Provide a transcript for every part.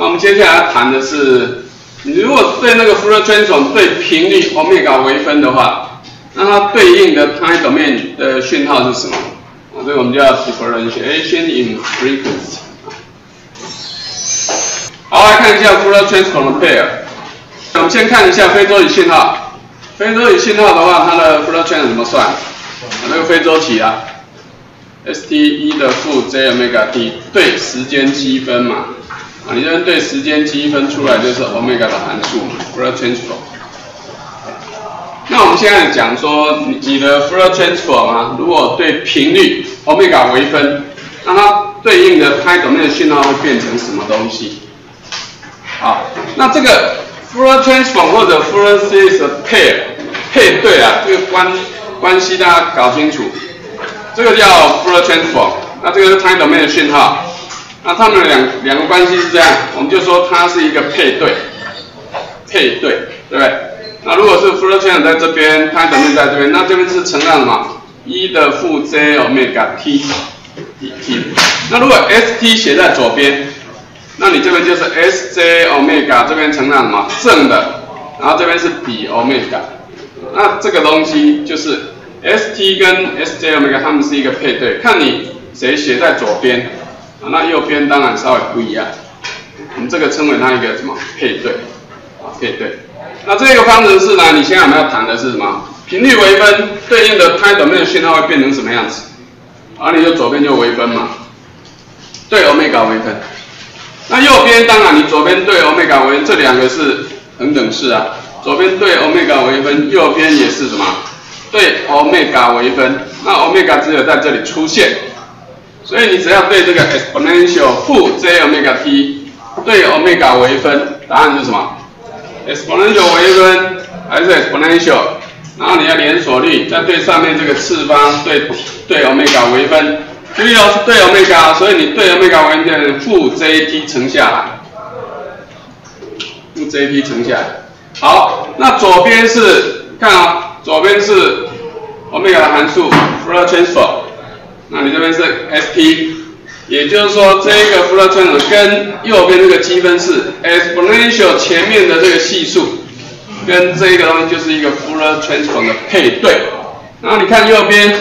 我们接下来谈的是，你如果对那个 Fourier transform 对频率 omega 微分的话，那它对应的 time domain 的讯号是什么？这个我们叫 differentiation in frequency。好，来看一下 Fourier transform 的 pair。我们先看一下非周期信号。非周期信号的话，它的 Fourier transform 怎么算？那个非周期啊 ，st 1的负 j omega t 对时间积分嘛。你这边对时间积分出来就是 omega 的函数嘛 ，Fourier transform。那我们现在讲说，你的 Fourier transform 啊，如果对频率 omega 微分，那它对应的 time domain 的讯号会变成什么东西？好，那这个 Fourier transform 或者 Fourier series 的配对啊，这个关系大家搞清楚。这个叫 Fourier transform， 那这个是 time domain 的讯号。那它们两个关系是这样，我们就说它是一个配对，对不对？那如果是 Fourier transform 在这边 time domain 在这边，那这边是乘上什么？1的负 j omega t dt。那如果 st 写在左边，那你这边就是 sj omega 这边乘上什么？正的，然后这边是比 omega。那这个东西就是 st 跟 sj omega 它们是一个配对，看你谁写在左边。那右边当然稍微不一样，我们这个称为它一个什么配对啊？配对。那这个方程式呢？你现在我们要谈的是什么？频率微分对应的 time domain 的讯号会变成什么样子？而你就左边就微分嘛，对 omega 微分。那右边当然你左边对 omega 微分，这两个是恒等式啊。左边对 omega 微分，右边也是什么？对 omega 微分。那 omega 只有在这里出现。所以你只要对这个 exponential 负 j omega t 对 omega 微分，答案是什么 ？exponential 微分还是 exponential？ 然后你要连锁律，再对上面这个次方对 omega 微分，注意哦是对 omega， 所以你对 omega 微分负 jt 乘下来，负 jt 乘下来。好，那左边是看啊、左边是 omega 的函数 Fourier transform。那你这边是 st， 也就是说这个 Fourier transform 跟右边这个积分是 exponential 前面的这个系数，跟这个东西就是一个 Fourier transform 的配对。然后你看右边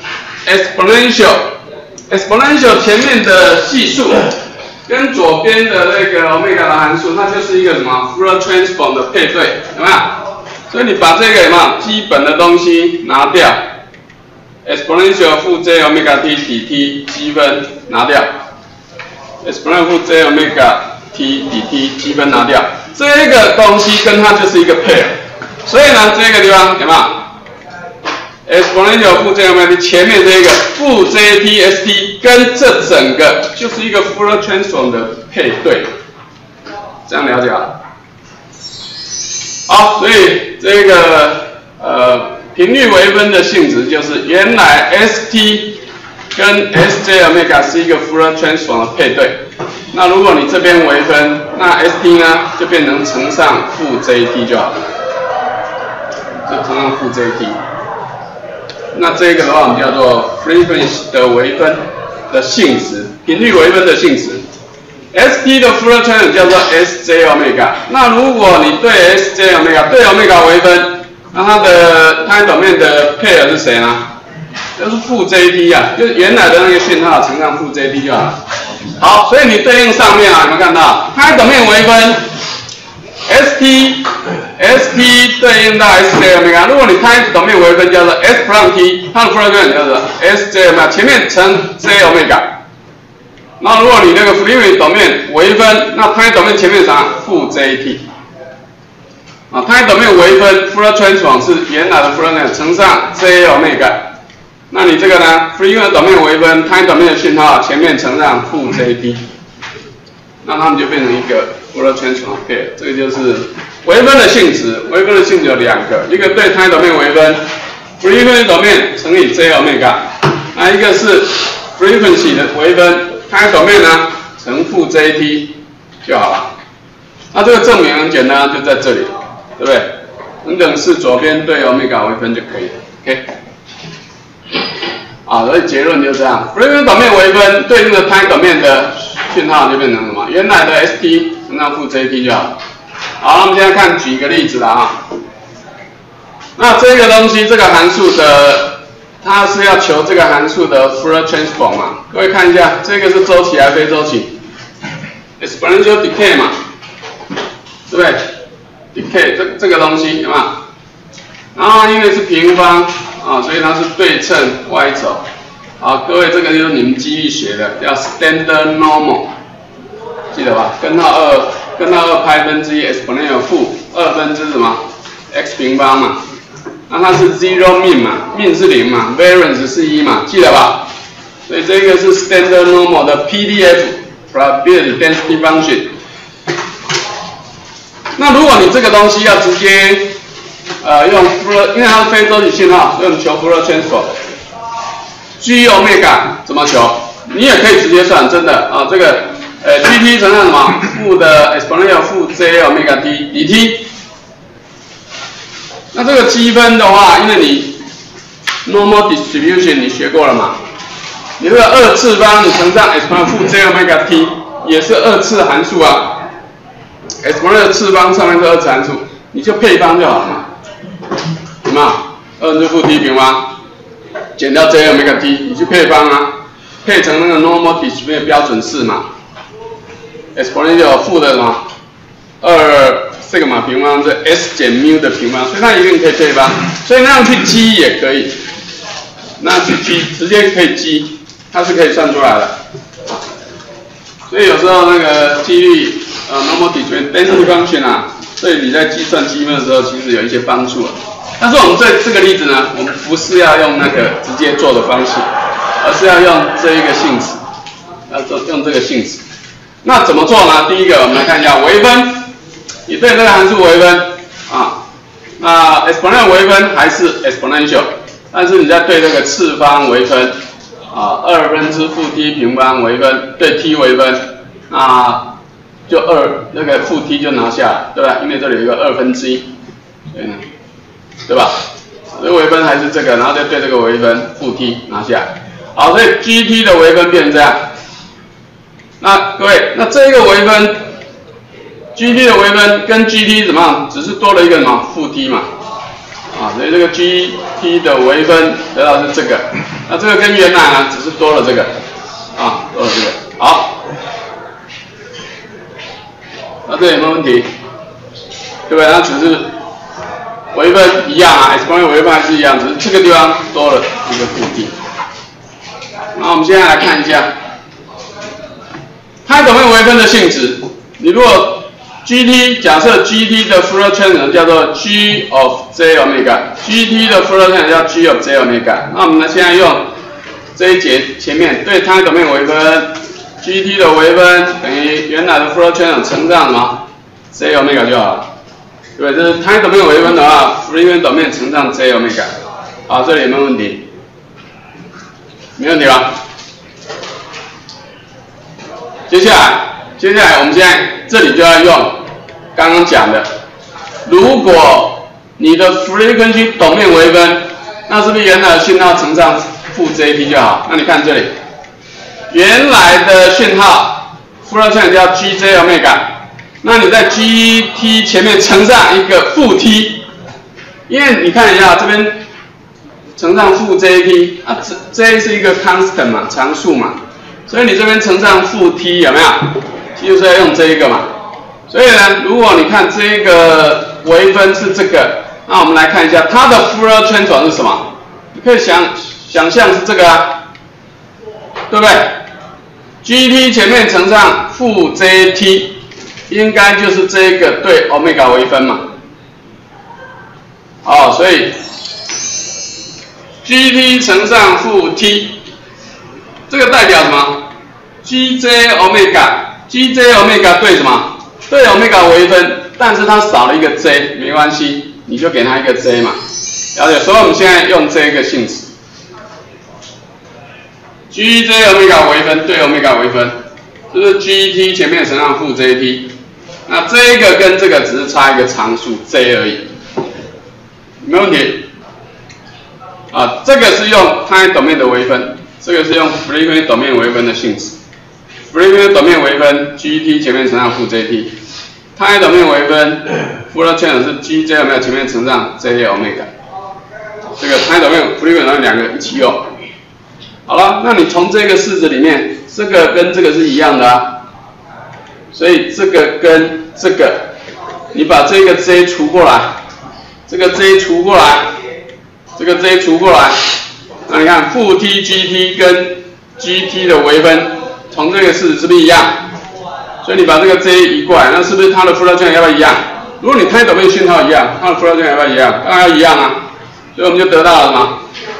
exponential 前面的系数跟左边的那个 omega 的函数，它就是一个什么 Fourier transform 的配对，有没有？所以你把这个有没有基本的东西拿掉。exponential 负 j omega t dt 积分拿掉 ，exponential 负 j omega t dt 积分拿掉，这个东西跟它就是一个 pair， 所以呢，这个地方有没有 exponential 负 j omega t 前面这个负 jt st 跟这整个就是一个 Fourier transform 的配对，这样了解啊？好，所以这个频率微分的性质就是原来 st 跟 sj omega 是一个 Fourier transform 的配对。那如果你这边微分，那 st 呢就变成乘上负 jt 就好了，就乘上负 jt。那这个的话我们叫做 frequency 的微分的性质，频率微分的性质。st 的 Fourier transform 叫做 sj omega。那如果你对 sj omega 对 omega 微分，那它的 time domain 的 pair 是谁呢？就是负 jt 啊，就是原来的那个讯号乘上负 jt 就好了。好，所以你对应上面啊，有没有看到 time domain 微分 st 对应到 sj omega。如果你 time domain 微分叫做 s plus t， 它的 Fourier transform 叫做 sj omega， 前面乘 j omega。那如果你那个 frequency domain 微分，那 time domain 前面啥？负 jt。time domain 微分 Fourier transform 是原来的 Fourier transform 乘上 j omega， 那你这个呢 frequency domain 微分 time domain 的讯号前面乘上负 jt， 那它们就变成一个 Fourier transform pair， 这个就是微分的性质。微分的性质有两个，一个对 time domain 微分 frequency domain 乘以 j omega， 那一个是 frequency 的微分 time domain 呢乘负 jt 就好了。那这个证明很简单，就在这里。对不对？恒等式左边对 omega 微分就可以了 ，OK。所以结论就这样。frequency domain 微分对应的 time domain 的讯号就变成什么？原来的 st 乘上负 JT 就好。好，我们现在看举一个例子了啊。那这个东西，这个函数的，它是要求这个函数的 Fourier transform 嘛？各位看一下，这个是周期还是非周期 ？exponential decay 嘛，对不对 ？decay 这个东西有没有？然后因为是平方啊，所以它是对称 y 轴。好，各位这个就是你们机力学的，叫 standard normal， 记得吧？根号2派分之一 exponential 负2分之什么 x 平方嘛？那它是 zero mean 嘛 ，mean 是0嘛 ，variance 是1嘛，记得吧？所以这个是 standard normal 的 PDF probability density function。那如果你这个东西要直接用 Fourier， 因为它是非周期信号，所以我们求 Fourier transform。G omega 怎么求？你也可以直接算，真的啊，这个GT 乘上什么负的 exponential 负 J omega t dt。那这个积分的话，因为你 normal distribution 你学过了嘛，你这个2次方你乘上 exponential 负 J omega t 也是2次函数啊 ，exponential 次方上面是2次函数，你就配方就好了嘛，有没有？2分之负 t 平方。减掉 J omega t， 你去配方啊，配成那个 normal distribution 标准式嘛 ，exponential 负的什么2 sigma 平方是 s 减 mu 的平方，所以它一定可以配方，所以那样去积也可以，那去积直接可以积，它是可以算出来的。所以有时候那个几率normal distribution density function 啊，对你在计算积分的时候其实有一些帮助啊。但是我们这个例子呢，我们不是要用那个直接做的方式，而是要用这一个性质，用这个性质。那怎么做呢？第一个，我们来看一下微分，你对这个函数微分啊，那 exponential 微分还是 exponential， 但是你在对这个次方微分啊，2分之负 t 平方微分，对 t 微分，那就那个负 t 就拿下来，对吧？因为这里有一个1/2，所以呢。对吧？这个微分还是这个，然后再对这个微分负 t 拿下来。好，所以 GT 的微分变成这样。那各位，那这个微分 GT 的微分跟 GT 怎么样？只是多了一个什么负 t 嘛？啊，所以这个 GT 的微分得到是这个。那这个跟原来呢，只是多了这个啊，多了这个。好，那这有没有问题？对不对？它只是。微分一样啊 ，exponential 微分还是一样，只是这个地方多了一个负 t。然后我们现在来看一下，它有没有微分的性质？你如果 GT 假设 GT 的 Fourier transform 叫做 G of J omega，GT 的 Fourier transform 叫 G of J omega。那我们呢现在用这一节前面对它有没有微分 ，GT 的微分等于原来的 Fourier transform 乘上什么 J omega 就好了。对，这是 time domain 微分的话 ，Fourier domain 乘上 J omega。好，这里有没有问题？没问题吧？接下来我们现在这里就要用刚刚讲的，如果你的 frequency domain 微分，那是不是原来的讯号乘上负 JT 就好？那你看这里，原来的讯号 Fourier transform 叫 GJ omega。那你在 GT 前面乘上一个负 t， 因为你看一下这边乘上负 JT， 啊 J 是一个 constant 嘛，常数嘛，所以你这边乘上负 t 有没有？就是要用这一个嘛。所以呢，如果你看这个微分是这个，那我们来看一下它的 Fourier transform 是什么？你可以想象是这个啊，对不对 ？GT 前面乘上负 JT。应该就是这个对 omega 微分嘛，哦，所以 GT 乘上负 t， 这个代表什么 ？GJ omega 对什么？对 omega 微分，但是它少了一个 j， 没关系，你就给它一个 j 嘛，了解？所以我们现在用这个性质 ，GJ omega 微分对 omega 微分，就是 GT 前面乘上负 JT。那这个跟这个只是差一个常数 j 而已，没问题。啊，这个是用 time domain 的微分，这个是用 frequency domain 微分的性质。frequency domain 微分 GT 前面乘上负 JT， 派斗面微分 Fuller channel 是 GJ 有没有前面乘上 J omega， 这个派斗面、福利本两个一起用。好了，那你从这个式子里面，这个跟这个是一样的啊，所以这个跟这个，你把这个 J 除过来，这个 J 除过来，这个 J 除过来，那你看负 T GT 跟 GT 的微分，从这个式子是不是一样？所以你把这个 J 移过来，那是不是它的 Fuller channel 要不要一样？如果你派斗面讯号一样，它的 Fuller channel 要不要一样？当然要一样啊，所以我们就得到了什么？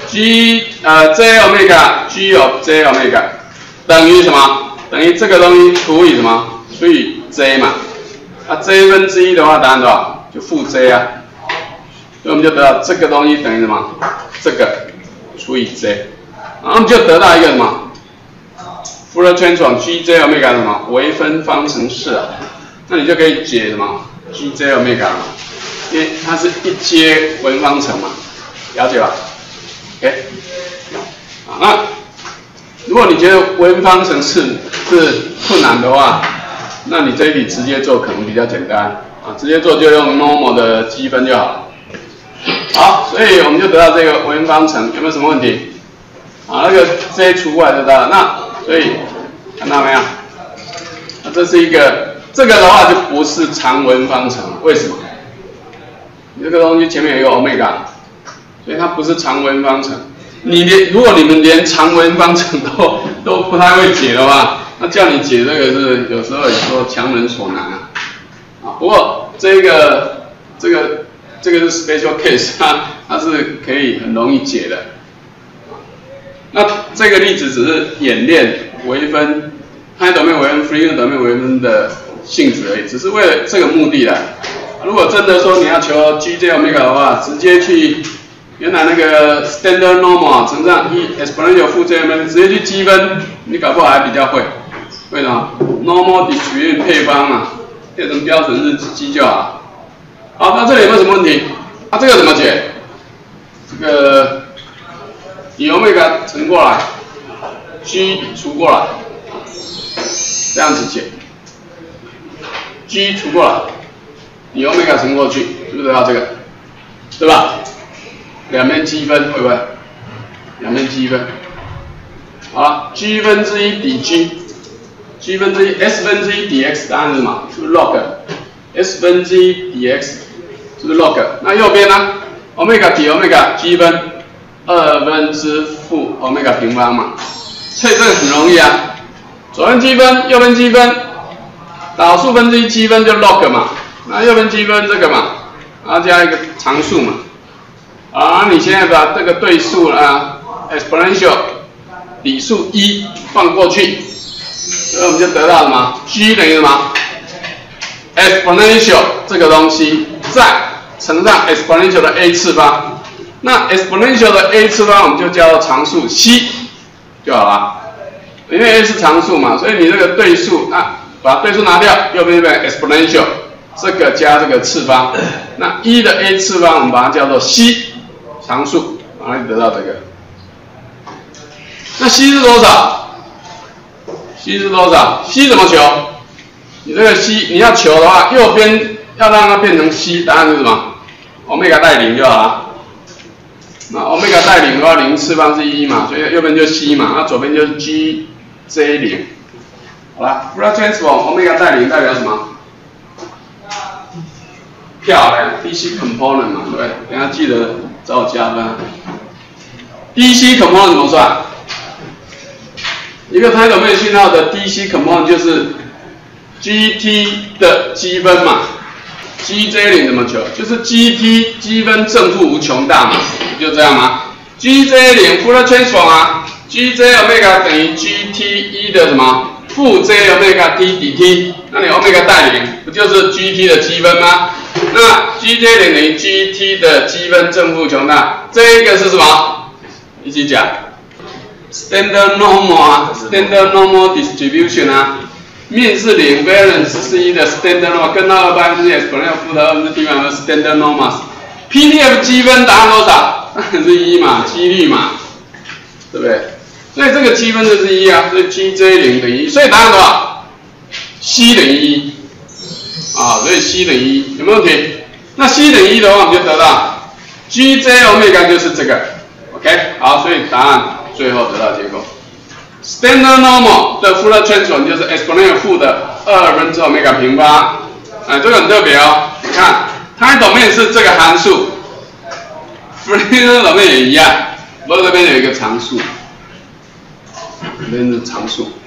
J omega G of J omega 等于什么？等于这个东西除以什么？除以 J 嘛。啊 ，J 分之一的话，答案多少？就负 J 啊。所以我们就得到这个东西等于什么？这个除以 J， 然后我们就得到一个什么 ？Fuller transform G J omega 什么？微分方程式啊。那你就可以解什么 G J omega 嘛，因为它是一阶微分方程嘛，了解吧？ OK， 好，那如果你觉得微分方程式是困难的话，那你这一题直接做可能比较简单啊，直接做就用 normal 的积分就好了。好，所以我们就得到这个微分方程，有没有什么问题？啊，那个 J 除过来就得到了。那所以看到没有？那这是一个，这个的话就不是常微分方程，为什么？你这个东西前面有一个 omega。 所以它不是常微分方程。如果你们连常微分方程都不太会解的话，那叫你解这个是有时候也说强人所难啊。啊，不过这个是 special case， 它是可以很容易解的。那这个例子只是演练微分、派斗面微分、Fourier斗面微分的性质而已，只是为了这个目的啦。如果真的说你要求 GJ omega 的话，直接去 原来那个 standard normal 乘上1 exponential 负 J omega 直接去积分，你搞不好还比较会。为什么 ？normal distribution 配方嘛，变成标准日积就好。好，那这里有没有什么问题？啊，这个怎么解？这个以 omega 乘过来 ，G 除过来，这样子解。G 除过来，以 omega 乘过去，是不是得到这个？对吧？ 两边积分会不会？两边积分，好了 ，G 分之一抵 G，G 分之一 S 分之一 dx 答案是什么？是不是 log？S 分之一 dx 是不是 log？ 那右边呢 ？omega 抵 omega 积分2分之负 omega 平方嘛，所以这个很容易啊，左边积分，右边积分，导数分之一积分就 log 嘛，那右边积分这个嘛，然后加一个常数嘛。 啊，你现在把这个对数啊 exponential 底数1放过去，所以我们就得到什么 ？G 等于什么 ？exponential 这个东西再乘上 exponential 的 a 次方，那 exponential 的 a 次方我们就叫做常数 c 就好了，因为 a 是常数嘛，所以你这个对数啊，把对数拿掉，右边变 exponential 这个加这个次方，那1的 a 次方我们把它叫做 c。 常数，然后得到这个。那 c 是多少 ？c 是多少 ？c 怎么求？你这个 c 你要求的话，右边要让它变成 c， 答案是什么 ？omega 带0就好了。那 omega 带0的话，0次方是1嘛，所以右边就 c 嘛，那左边就是 g j 0。好了 ，Fuller transform omega 带0代表什么？ 漂亮 ，DC component 嘛，对不对？等一下记得找我加分。DC component 怎么算？一个派斗面讯号的 DC component 就是 GT 的积分嘛 ，GJ0 怎么求？就是 GT 积分正负无穷大嘛，不就这样吗 ？GJ0 Fuller transform 啊 ，GJ omega 等于 GT1 的什么？负 J omega t dt， 那你 omega 带0不就是 GT 的积分吗？ 那 GJ0 等于 GT 的积分正负穷大，这个是什么？一起讲 ，standard normal 啊 ，standard normal distribution 啊，面是0 ，variance 是1的 standard normal， 跟到2%exponential 负的2%的 standard normal。PDF 积分答案多少？当然是1嘛，几率嘛，对不对？所以这个积分就是1啊，所以 GJ0 等于1，所以答案多少 ？C 等于1。 啊，所以 c 等于1，有没有问题？那 c 等于1的话，我们就得到 gj omega 就是这个 ，OK， 好，所以答案最后得到结果。Standard normal 的 Fourier transform 就是 exponential 负的2分之 omega 平方，这个很特别哦。你看，它的 domain 是这个函数 ，Fourier domain 也一样，不过这边有一个常数，这边是常数。